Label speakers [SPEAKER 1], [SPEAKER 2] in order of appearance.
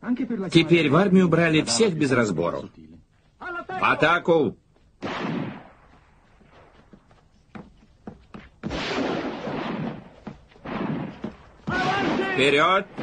[SPEAKER 1] Теперь в армию брали всех без разбору. В атаку! Вперед!